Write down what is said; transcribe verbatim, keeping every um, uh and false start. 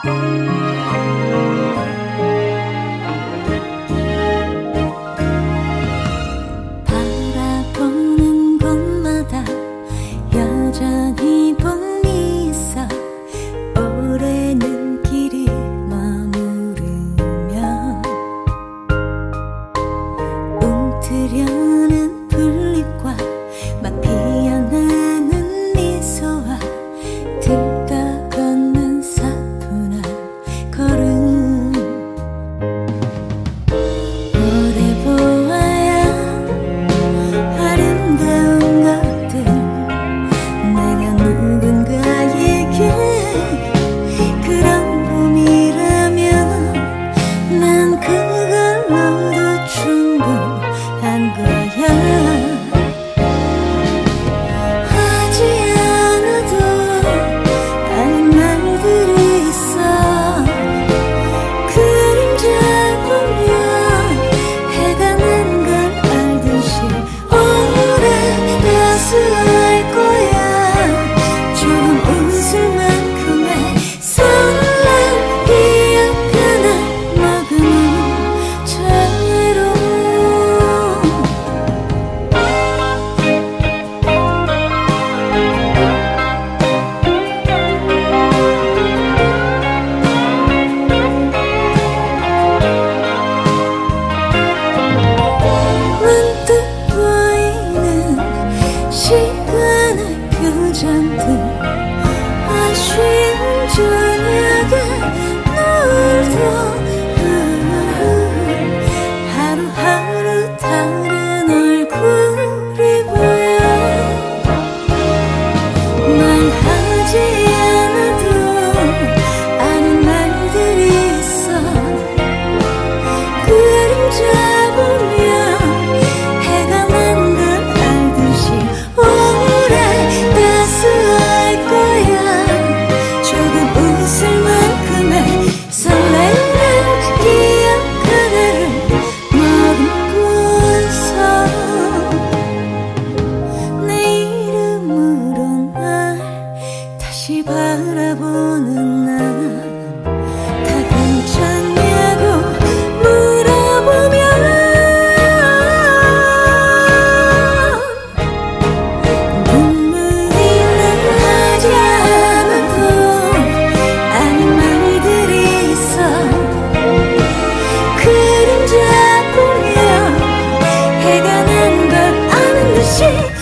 바라보는 곳마다 여전히 봄이 있어. 오래는 길을 머무르며 움트려는 풀잎과 막 피어나는 미소와 들떠 걷는 사뿐한 걸음. 오래 보아야 아름다운 것들, 내가 누군가에게 그런 봄이라면 난 그걸로도 충분한 거야. 하지 않아도 하는 말들이 있어. 그림자 보면 해가 난 걸 알듯이 오래 따스할 거야. 조금 웃을 만큼의 설렘 기억 하나 머금은 채로. 문득 보이는 시간의 표정들, 아쉬운 저녁에 놀던 하루하루 다른 얼굴이 보여. 말하지 않아도 아는 말들이 있어. 그림자 보면 해가 난 걸 알듯이 오래 따스할 거야. 조금 웃을 만큼의 설레는 기억 하나를 머금고서 내 이름으로 날 다시 바라보는 나. 다 괜찮냐고 물어보면 눈물이 나지 않아도 아는 말들이 있어. 그림자 보면 해가 난 걸 아는 듯이